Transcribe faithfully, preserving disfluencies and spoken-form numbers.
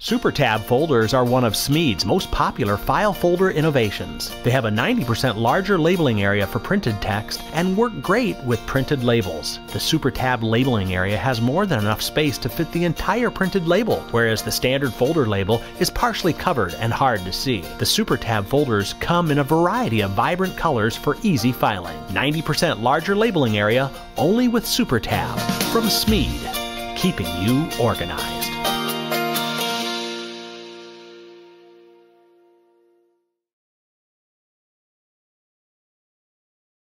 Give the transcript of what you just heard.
SuperTab folders are one of Smead's most popular file folder innovations. They have a ninety percent larger labeling area for printed text and work great with printed labels. The SuperTab labeling area has more than enough space to fit the entire printed label, whereas the standard folder label is partially covered and hard to see. The SuperTab folders come in a variety of vibrant colors for easy filing. ninety percent larger labeling area only with SuperTab from Smead, keeping you organized.